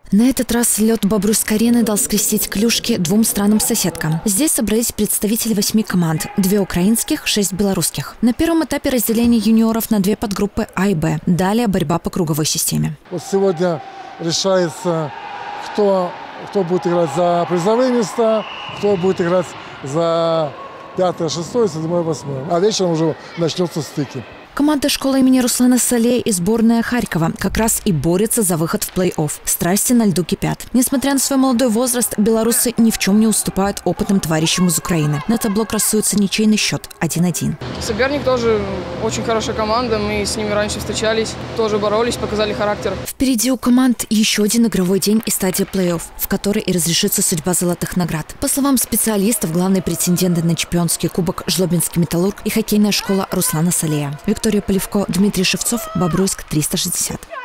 На этот раз лед Бобруйской-арены дал скрестить клюшки двум странам-соседкам. Здесь собрались представители 8 команд – 2 украинских, 6 белорусских. На первом этапе разделение юниоров на 2 подгруппы А и Б. Далее борьба по круговой системе. Вот сегодня решается, кто будет играть за призовые места, кто будет играть за 5, 6, 7, 8. А вечером уже начнутся стыки. Команда школы имени Руслана Салея и сборная Харькова как раз и борется за выход в плей-офф. Страсти на льду кипят. Несмотря на свой молодой возраст, белорусы ни в чем не уступают опытным товарищам из Украины. На табло красуется ничейный счет 1-1. Соперник тоже очень хорошая команда. Мы с ними раньше встречались, тоже боролись, показали характер. Впереди у команд еще один игровой день и стадия плей-офф, в которой и разрешится судьба золотых наград. По словам специалистов, главные претенденты на чемпионский кубок – Жлобинский Металлург и хоккейная школа Руслана Салея. Виктория Поливко, Дмитрий Шевцов, Бобруйск, 360.